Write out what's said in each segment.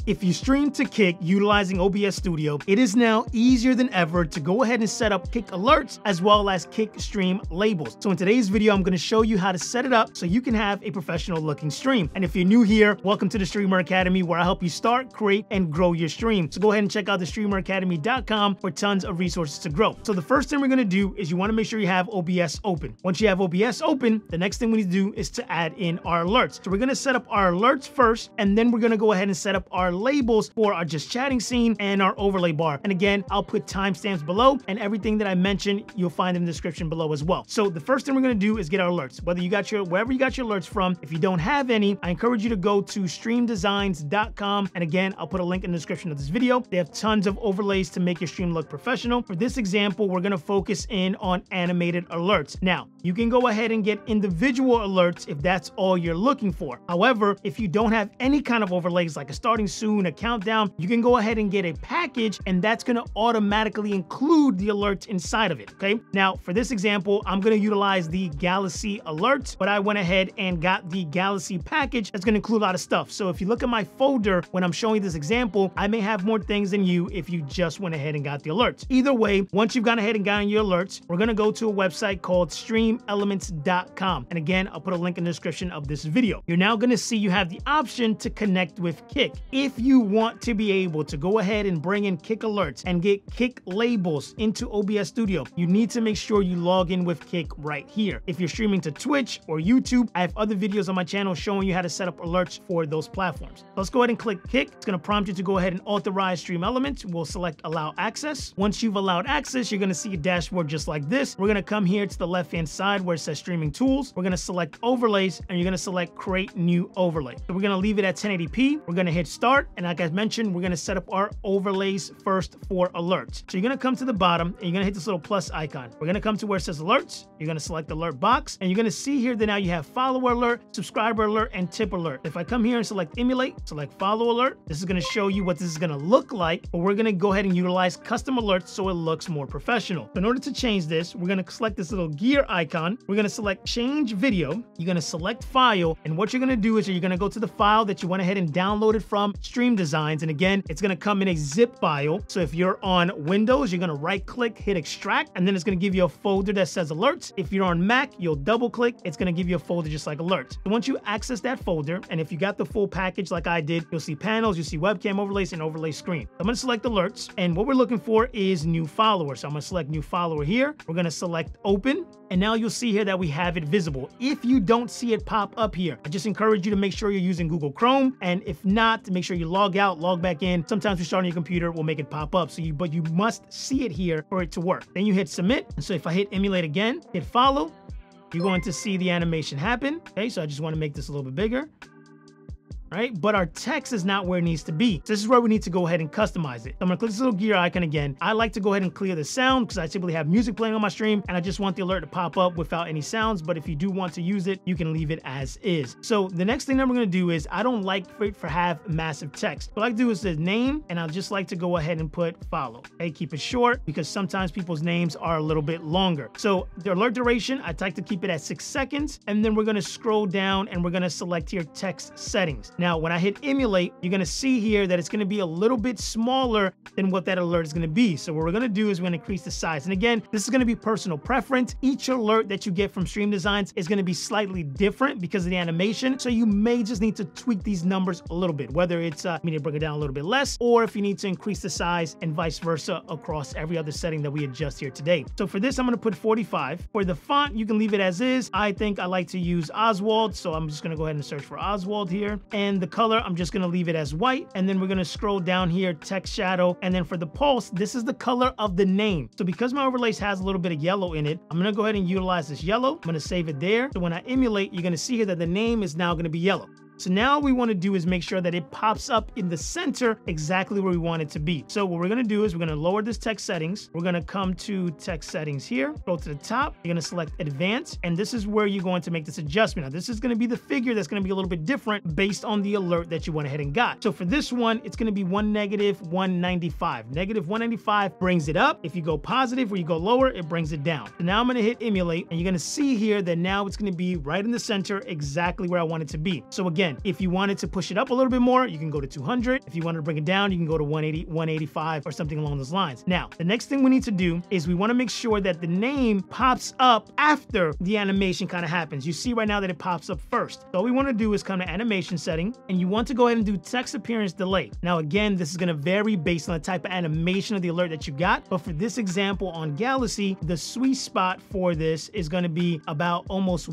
If you stream to Kick utilizing OBS Studio, it is now easier than ever to go ahead and set up Kick alerts as well as Kick stream labels. So in today's video, I'm going to show you how to set it up so you can have a professional looking stream. And if you're new here, welcome to the Streamer Academy, where I help you start, create, and grow your stream. So go ahead and check out the StreamerAcademy.com for tons of resources to grow. So the first thing we're going to do is you want to make sure you have OBS open. Once you have OBS open, the next thing we need to do is to add in our alerts. So we're going to set up our alerts first, and then we're going to go ahead and set up our labels for our just chatting scene and our overlay bar. And again, I'll put timestamps below, and everything that I mentioned, you'll find in the description below as well. So the first thing we're going to do is get our alerts. Wherever you got your alerts from, if you don't have any, I encourage you to go to Designz.com. And again, I'll put a link in the description of this video. They have tons of overlays to make your stream look professional. For this example, we're going to focus in on animated alerts. Now, you can go ahead and get individual alerts if that's all you're looking for. However, if you don't have any kind of overlays like a starting soon, a countdown, you can go ahead and get a package, and that's going to automatically include the alerts inside of it. Okay. Now, for this example, I'm going to utilize the Galaxy alerts, but I went ahead and got the Galaxy package that's going to include a lot of stuff. So if you look at my folder when I'm showing this example, I may have more things than you if you just went ahead and got the alerts. Either way, once you've gone ahead and gotten your alerts, we're going to go to a website called StreamElements.com. And again, I'll put a link in the description of this video. You're now going to see you have the option to connect with Kick. If you want to be able to go ahead and bring in Kick alerts and get Kick labels into OBS Studio, you need to make sure you log in with Kick right here. If you're streaming to Twitch or YouTube, I have other videos on my channel showing you how to set up alerts for those platforms. Let's go ahead and click Kick. It's going to prompt you to go ahead and authorize StreamElements. We'll select Allow Access. Once you've allowed access, you're going to see a dashboard just like this. We're going to come here to the left-hand side where it says Streaming Tools. We're going to select Overlays, and you're going to select Create New Overlay. So we're going to leave it at 1080p. We're going to hit Start, and like I mentioned, we're going to set up our overlays first for alerts. So you're going to come to the bottom, and you're going to hit this little plus icon. We're going to come to where it says Alerts. You're going to select Alert Box, and you're going to see here that now you have Follower Alert, Subscriber Alert, and Tip Alert. If I come here and select Emulate, select Follow Alert, this is going to show you what this is going to look like, but we're going to go ahead and utilize custom alerts so it looks more professional. So in order to change this, we're going to select this little gear icon. We're going to select Change Video. You're going to select File, and what you're going to do is you're going to go to the file that you went ahead and downloaded from Stream Designz, and again, it's going to come in a zip file. So if you're on Windows, you're going to right click, hit Extract, and then it's going to give you a folder that says Alerts. If you're on Mac, you'll double click, it's going to give you a folder just like Alerts. So once you access that folder, and if you got the full package like I did, you'll see panels, you'll see webcam overlays, and overlay screen. I'm going to select Alerts, and what we're looking for is New Follower. So I'm going to select New Follower here. We're going to select Open, and now you'll see here that we have it visible. If you don't see it pop up here, I just encourage you to make sure you're using Google Chrome, and if not, to make sure you log out, log back in. Sometimes restarting your computer will make it pop up, but you must see it here for it to work. Then you hit Submit. And so if I hit Emulate again, hit Follow, you're going to see the animation happen. Okay, so I just want to make this a little bit bigger. Right? But our text is not where it needs to be. So this is where we need to go ahead and customize it. So I'm gonna click this little gear icon again. I like to go ahead and clear the sound because I typically have music playing on my stream, and I just want the alert to pop up without any sounds. But if you do want to use it, you can leave it as is. So the next thing that we're gonna do is, I don't like for it to have massive text. What I like to do is the name, and I'll just like to go ahead and put follow. Okay, keep it short because sometimes people's names are a little bit longer. So the alert duration, I like to keep it at 6 seconds, and then we're gonna scroll down and we're gonna select here text settings. Now, when I hit Emulate, you're going to see here that it's going to be a little bit smaller than what that alert is going to be. So what we're going to do is we're going to increase the size. And again, this is going to be personal preference. Each alert that you get from Stream Designz is going to be slightly different because of the animation. So you may just need to tweak these numbers a little bit, whether it's you need to bring it down a little bit less, or if you need to increase the size, and vice versa across every other setting that we adjust here today. So for this, I'm going to put 45. For the font, you can leave it as is. I think I like to use Oswald, so I'm just going to go ahead and search for Oswald here. And the color, I'm just going to leave it as white, and then we're going to scroll down here, text shadow, and then for the pulse, this is the color of the name. So because my overlays has a little bit of yellow in it, I'm going to go ahead and utilize this yellow. I'm going to save it there. So when I emulate, you're going to see here that the name is now going to be yellow. So now what we want to do is make sure that it pops up in the center exactly where we want it to be. So what we're going to do is we're going to lower this text settings. We're going to come to text settings here, go to the top. You're going to select advanced, and this is where you're going to make this adjustment. Now, this is going to be the figure that's going to be a little bit different based on the alert that you went ahead and got. So for this one, it's going to be -195. -195 brings it up. If you go positive or you go lower, it brings it down. So now I'm going to hit emulate, and you're going to see here that now it's going to be right in the center exactly where I want it to be. So again, again, if you wanted to push it up a little bit more, you can go to 200. If you wanted to bring it down, you can go to 180, 185 or something along those lines. Now, the next thing we need to do is we want to make sure that the name pops up after the animation kind of happens. You see right now that it pops up first. So all we want to do is come to animation setting, and you want to go ahead and do text appearance delay. Now, again, this is going to vary based on the type of animation of the alert that you got. But for this example on Galaxy, the sweet spot for this is going to be about almost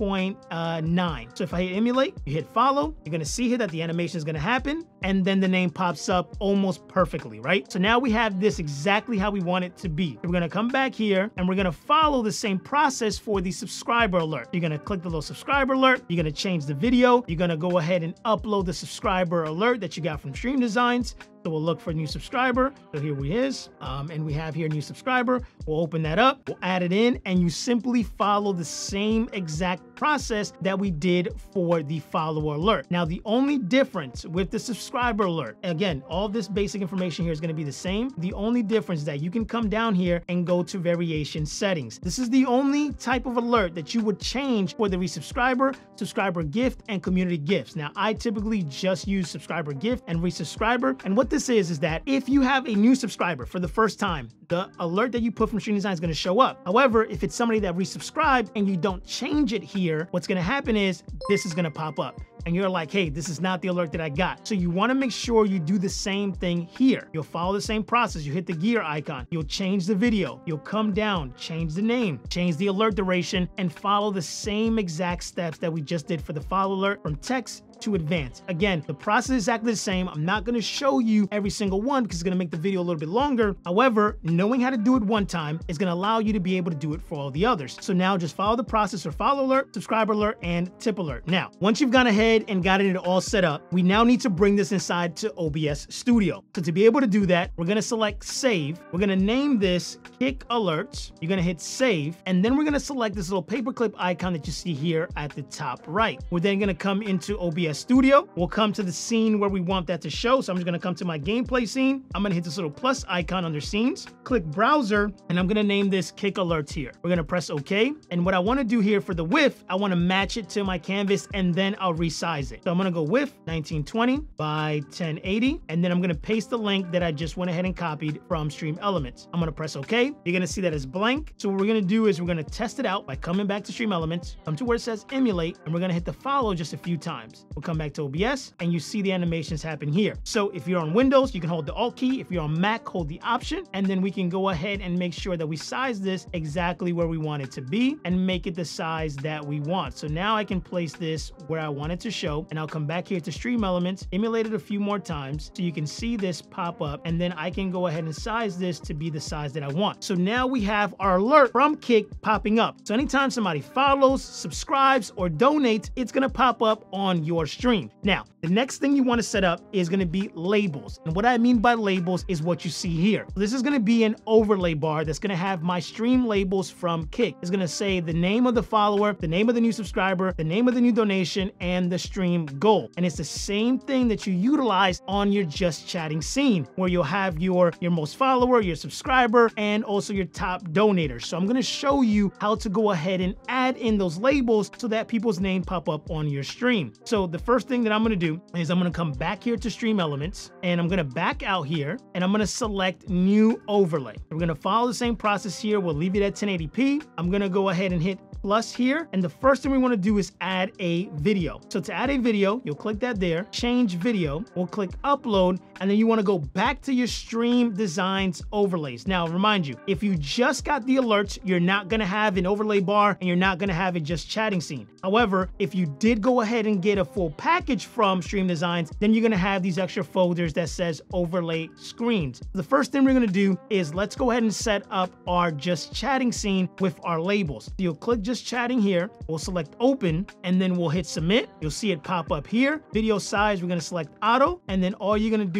1.9. So if I hit emulate, you hit follow, you're going to see here that the animation is going to happen, and then the name pops up almost perfectly, right? So now we have this exactly how we want it to be. We're going to come back here and we're going to follow the same process for the subscriber alert. You're going to click the little subscriber alert. You're going to change the video. You're going to go ahead and upload the subscriber alert that you got from Designz. So we'll look for a new subscriber. So here he is. And we have here new subscriber. We'll open that up. We'll add it in, and you simply follow the same exact process that we did for the follower alert. Now, the only difference with the subscriber alert, again, all this basic information here is going to be the same. The only difference is that you can come down here and go to variation settings. This is the only type of alert that you would change for the resubscriber, subscriber gift, and community gifts. Now, I typically just use subscriber gift and resubscriber. And what this is that if you have a new subscriber for the first time, the alert that you put from Designz is going to show up. However, if it's somebody that resubscribed and you don't change it here, what's going to happen is this is going to pop up. And you're like, hey, this is not the alert that I got. So you want to make sure you do the same thing here. You'll follow the same process. You hit the gear icon. You'll change the video. You'll come down, change the name, change the alert duration, and follow the same exact steps that we just did for the follow alert from text to advanced. Again, the process is exactly the same. I'm not going to show you every single one because it's going to make the video a little bit longer. However, knowing how to do it one time is going to allow you to be able to do it for all the others. So now just follow the process for follow alert, subscriber alert, and tip alert. Now, once you've gone ahead and got it all set up, we now need to bring this inside to OBS Studio. So to be able to do that, we're going to select save. We're going to name this kick alerts. You're going to hit save, and then we're going to select this little paperclip icon that you see here at the top right. We're then going to come into OBS Studio. We'll come to the scene where we want that to show. So I'm just going to come to my gameplay scene. I'm going to hit this little plus icon under scenes, click browser, and I'm going to name this kick alerts here. We're going to press OK. And what I want to do here for the width, I want to match it to my canvas, and then I'll resize it. So I'm going to go width 1920 by 1080. And then I'm going to paste the link that I just went ahead and copied from StreamElements. I'm going to press OK. You're going to see that it's blank. So what we're going to do is we're going to test it out by coming back to StreamElements, come to where it says emulate, and we're going to hit the follow just a few times. We'll come back to OBS, and you see the animations happen here. So if you're on Windows, you can hold the Alt key. If you're on Mac, hold the Option, and then we can go ahead and make sure that we size this exactly where we want it to be and make it the size that we want. So now I can place this where I want it to show, and I'll come back here to StreamElements, emulate it a few more times so you can see this pop up, and then I can go ahead and size this to be the size that I want. So now we have our alert from Kick popping up. So anytime somebody follows, subscribes, or donates, it's going to pop up on your stream. Now, the next thing you want to set up is going to be labels. And what I mean by labels is what you see here. This is going to be an overlay bar that's going to have my stream labels from Kick. It's going to say the name of the follower, the name of the new subscriber, the name of the new donation, and the stream goal. And it's the same thing that you utilize on your just chatting scene, where you'll have your most follower, your subscriber, and also your top donators. So I'm going to show you how to go ahead and add in those labels so that people's name pop up on your stream. So the first thing that I'm going to do is I'm going to come back here to StreamElements, and I'm going to back out here, and I'm going to select new overlay. We're going to follow the same process here. We'll leave it at 1080p. I'm going to go ahead and hit plus here, and the first thing we want to do is add a video. So to add a video, you'll click that there, change video, we'll click upload, and then you want to go back to your stream Designz overlays. Now, remind you, if you just got the alerts, you're not going to have an overlay bar, and you're not going to have a just chatting scene. However, if you did go ahead and get a full package from Designz, then you're going to have these extra folders that says overlay screens. The first thing we're going to do is let's go ahead and set up our just chatting scene with our labels. So you'll click just chatting here, we'll select open, and then we'll hit submit. You'll see it pop up here. Video size, we're going to select auto, and then all you're going to do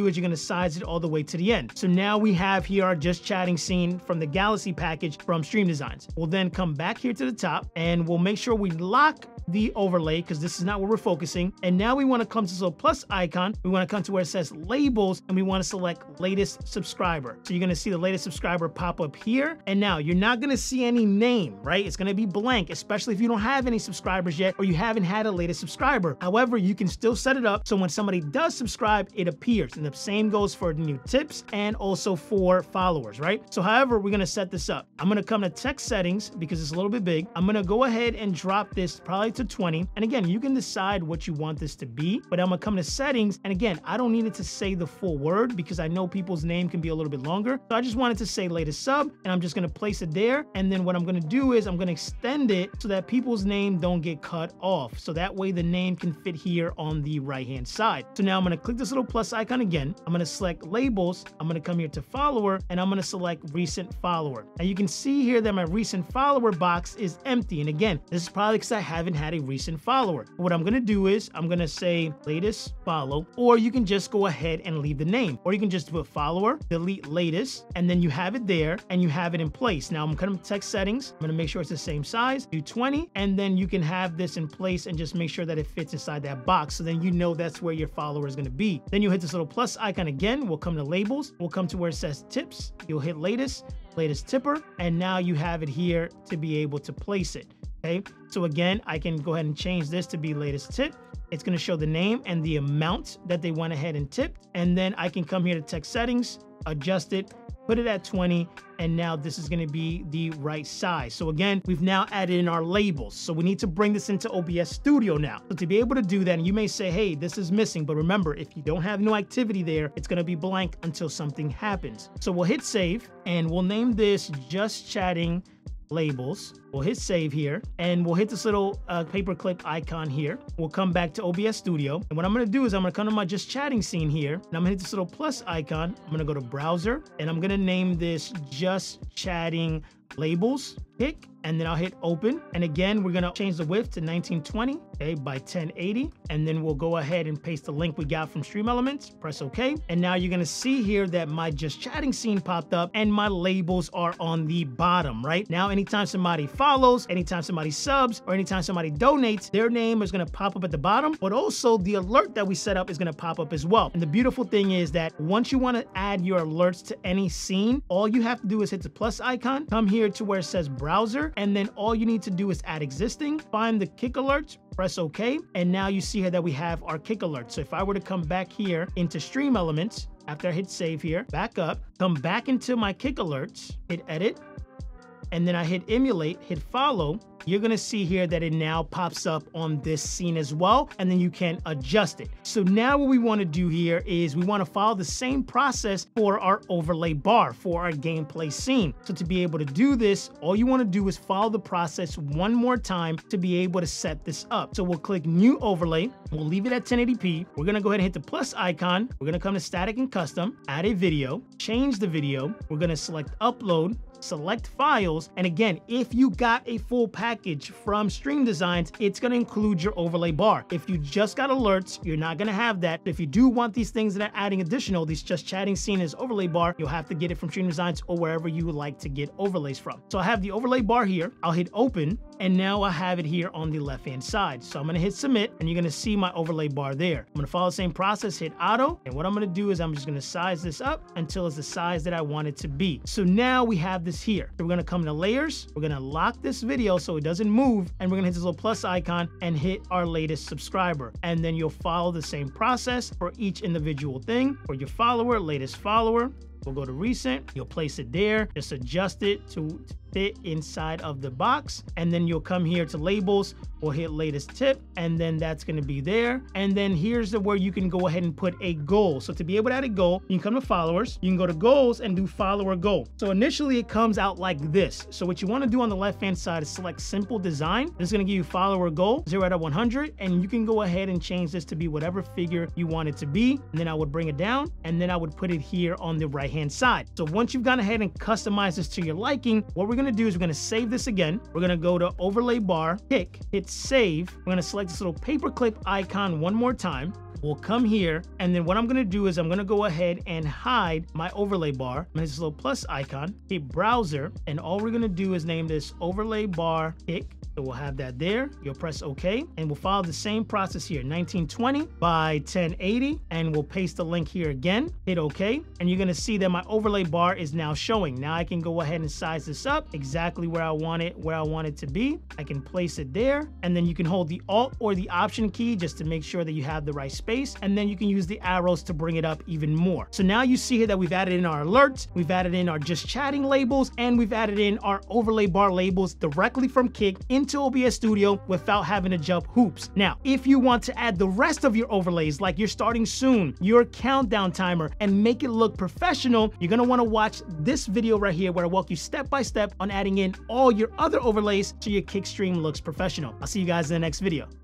is you're going to size it all the way to the end. So now we have here our just chatting scene from the Galaxy package from Designz. We'll then come back here to the top and we'll make sure we lock the overlay because this is not where we're focusing. And now we want to come to this little plus icon. We want to come to where it says labels and we want to select latest subscriber. So you're going to see the latest subscriber pop up here. And now you're not going to see any name, right? It's going to be blank, especially if you don't have any subscribers yet or you haven't had a latest subscriber. However, you can still set it up so when somebody does subscribe, it appears. And the same goes for the new tips and also for followers, right? So however, we're going to set this up. I'm going to come to text settings because it's a little bit big. I'm going to go ahead and drop this probably to 20. And again, you can decide what you want this to be, but I'm going to come to settings. And again, I don't need it to say the full word because I know people's name can be a little bit longer. So I just wanted to say latest sub and I'm just going to place it there. And then what I'm going to do is I'm going to extend it so that people's name don't get cut off. So that way the name can fit here on the right-hand side. So now I'm going to click this little plus icon again. I'm going to select labels. I'm going to come here to follower and I'm going to select recent follower. Now you can see here that my recent follower box is empty. And again, this is probably because I haven't had a recent follower. What I'm going to do is I'm going to say latest follow, or you can just go ahead and leave the name, or you can just put follower, delete latest, and then you have it there and you have it in place. Now I'm going to text settings. I'm going to make sure it's the same size, do 20, and then you can have this in place and just make sure that it fits inside that box. So then you know that's where your follower is going to be. Then you hit this little plus icon again. We'll come to labels. We'll come to where it says tips. You'll hit latest tipper, and now you have it here to be able to place it. Okay, so again, I can go ahead and change this to be latest tip. It's going to show the name and the amount that they went ahead and tipped. And then I can come here to text settings, adjust it, put it at 20, and now this is going to be the right size. So again, we've now added in our labels. So we need to bring this into OBS Studio now. So to be able to do that, and you may say, hey, this is missing, but remember, if you don't have no activity there, it's going to be blank until something happens. So we'll hit save and we'll name this just chatting labels. We'll hit save here and we'll hit this little paperclip icon here. We'll come back to OBS Studio. And what I'm going to do is I'm going to come to my just chatting scene here and I'm going to hit this little plus icon. I'm going to go to browser and I'm going to name this just chatting labels pick, and then I'll hit open. And again, we're going to change the width to 1920, okay, by 1080. And then we'll go ahead and paste the link we got from StreamElements, press OK. And now you're going to see here that my just chatting scene popped up and my labels are on the bottom, right? Now, anytime somebody follows, anytime somebody subs, or anytime somebody donates, their name is going to pop up at the bottom, but also the alert that we set up is going to pop up as well. And the beautiful thing is that once you want to add your alerts to any scene, all you have to do is hit the plus icon, come here to where it says browser, and then all you need to do is add existing, find the kick alerts, press OK, and now you see here that we have our kick alert. So if I were to come back here into StreamElements, after I hit save here, back up, come back into my kick alerts, hit edit, and then I hit emulate, hit follow, you're going to see here that it now pops up on this scene as well, and then you can adjust it. So now what we want to do here is we want to follow the same process for our overlay bar for our gameplay scene. So to be able to do this, all you want to do is follow the process one more time to be able to set this up. So we'll click new overlay. We'll leave it at 1080p. We're going to go ahead and hit the plus icon. We're going to come to static and custom, add a video, change the video. We're going to select upload, select files, and again, if you got a full package from Designz, it's going to include your overlay bar. If you just got alerts, you're not going to have that. If you do want these things that are adding additional, these just chatting scene as overlay bar, you'll have to get it from Designz or wherever you would like to get overlays from. So I have the overlay bar here. I'll hit open, and now I have it here on the left-hand side. So I'm going to hit submit, and you're going to see my overlay bar there. I'm going to follow the same process, hit auto, and what I'm going to do is I'm just going to size this up until it's the size that I want it to be. So now we have this here. So we're going to come to layers. We're going to lock this video so it doesn't move, and we're going to hit this little plus icon and hit our latest subscriber. And then you'll follow the same process for each individual thing. For your follower, latest follower, we'll go to recent. You'll place it there. Just adjust it to fit inside of the box, and then you'll come here to labels. We'll hit latest tip, and then that's going to be there. And then here's where you can go ahead and put a goal. So to be able to add a goal, you can come to followers, you can go to goals and do follower goal. So initially it comes out like this. So what you want to do on the left hand side is select simple design. This is going to give you follower goal 0 out of 100, and you can go ahead and change this to be whatever figure you want it to be. And then I would bring it down, and then I would put it here on the right hand side. So once you've gone ahead and customized this to your liking, what we're going to do is we're going to save this again. We're going to go to overlay bar, pick, hit save. We're going to select this little paperclip icon one more time. We'll come here, and then what I'm gonna do is I'm gonna go ahead and hide my overlay bar. And this little plus icon, hit browser, and all we're gonna do is name this overlay bar kick. So we'll have that there. You'll press OK, and we'll follow the same process here, 1920 by 1080, and we'll paste the link here again. Hit OK, and you're gonna see that my overlay bar is now showing. Now I can go ahead and size this up exactly where I want it to be. I can place it there, and then you can hold the Alt or the Option key just to make sure that you have the right space, and then you can use the arrows to bring it up even more. So now you see here that we've added in our alerts, we've added in our just chatting labels, and we've added in our overlay bar labels directly from Kick into OBS Studio without having to jump hoops. Now, if you want to add the rest of your overlays, like you're starting soon, your countdown timer, and make it look professional, you're gonna wanna watch this video right here where I walk you step by step on adding in all your other overlays so your Kick stream looks professional. I'll see you guys in the next video.